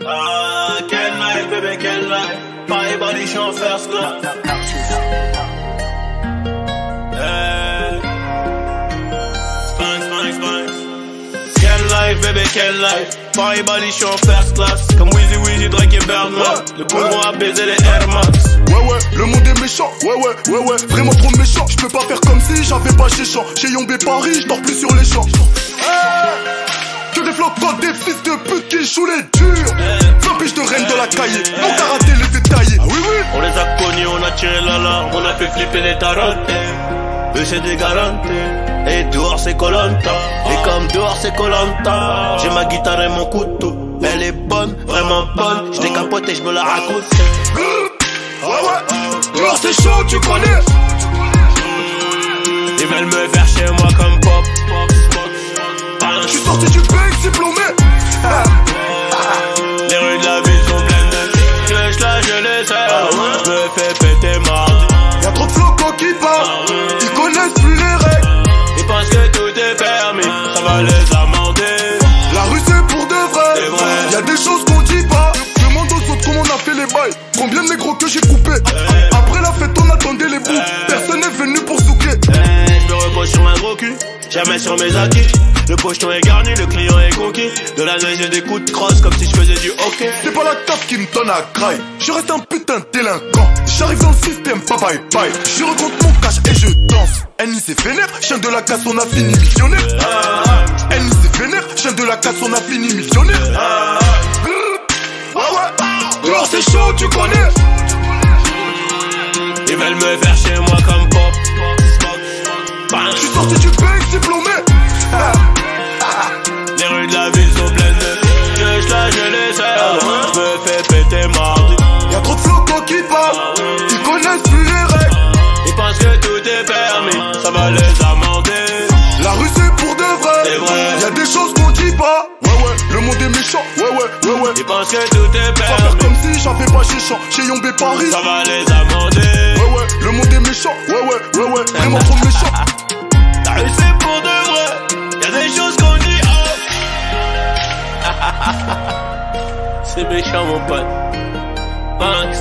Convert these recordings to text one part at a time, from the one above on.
Ah, quelle life, bébé, quelle life. Paris body, j'suis en first class. Quelle life, bébé, quelle life. Paris body, j'suis en first class. Comme Weezy, Drake et Birdman. Le poudron a baisé les Air Max. Ouais, le monde est méchant, ouais, vraiment trop méchant. J'peux pas faire comme si j'avais pas chez champ. Chez Yombé Paris, j'dors plus sur les champs. Que des flocons, des fils de pute qui jouent les durs. 20 piges de reine dans la cahier, mon karaté les fait tailler. Ah oui, on les a connus, on a tiré l'alarme, on a fait flipper les tarotes. Eux c'est des garanties, et dehors c'est Koh-Lanta. Et comme dehors c'est Koh-Lanta, j'ai ma guitare et mon couteau. Elle est bonne, vraiment bonne, je décapote et je me la raconte. Ouais, dehors c'est chaud, tu connais. Ils veulent me faire chez moi comme pop. J'suis sorti du bec diplômé. Les rues de la ville sont pleines de clèches, là je les sers. Je me fais péter mardi. Y'a trop de flocons qui parlent, ils connaissent plus les règles. Ils pensent que tout est permis, ça va les amender. La rue c'est pour de vrai, y'a des choses qu'on dit pas. Demande aux autres comment on a fait les bails, combien de négros que j'ai coupé. Après la fête on attendait les bouts, personne n'est venu pour souquer. Je me repose sur un gros cul, jamais sur mes acquis. Le pocheton est garni, le client est conquis. De la neige et des coups de crosse comme si je faisais du hockey. C'est pas la taf qui me donne à graille, je reste un putain de délinquant. J'arrive dans le système, pas bye bye. Je recompte mon cash et je danse. NIC vénère, chien de la casse on a fini millionnaire. NIC vénère, chien de la casse on a fini millionnaire. Ouais, dehors c'est chaud, tu connais. Ils veulent me faire chez moi comme pop. J'suis sorti du bec diplômé. Les rues de la ville sont pleines de clèches, là je les sers. Je me fais péter mardi. Y'a trop de flocons qui parlent, ils connaissent plus les règles. Ils pensent que tout est permis, ça va les amender. La rue c'est pour de vrai, y'a des choses qu'on dit pas. Ouais, le monde est méchant, ouais. Ils pensent que tout est Pas faire permis, comme si j'avais pas chez champ. Chez Yombé Paris, ça va les amender. ouais, le monde est méchant, ouais, vraiment trop méchant. La rue c'est pour de vrai, y'a des choses qu'on dit C'est méchant mon pote. Banks.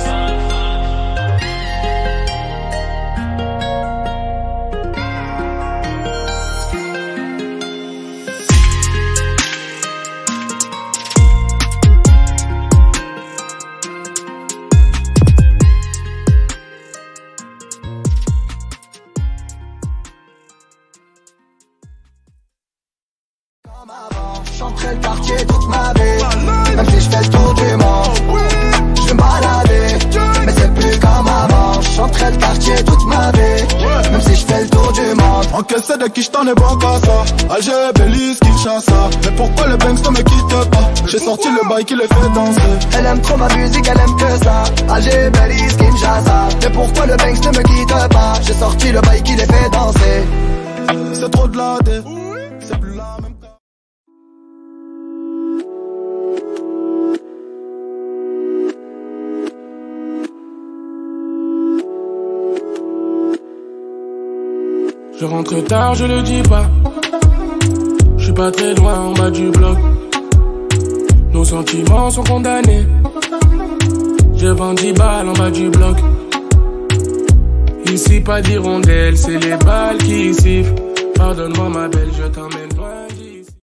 J'entrais le quartier toute ma vie, même si je fais le tour du monde. Je vais me balader, mais c'est plus comme avant. J'entrais le quartier toute ma vie, même si je fais le tour du monde. Encaissé de qui j't'en ai bon qu'à ça. Alger, Belize, Kinshasa. Mais pourquoi le Banks ne me quitte pas? J'ai sorti le bail qui les fait danser. Elle aime trop ma musique, elle aime que ça. Alger, Belize, Kinshasa. Mais pourquoi le Banks ne me quitte pas? J'ai sorti le bail qui les fait danser. C'est trop de la dé, c'est plus la même. Je rentre tard, je le dis pas. Je suis pas très loin en bas du bloc. Nos sentiments sont condamnés. Je vends 10 balles en bas du bloc. Ici pas d'hirondelle, c'est les balles qui sifflent. Pardonne-moi ma belle, je t'emmène.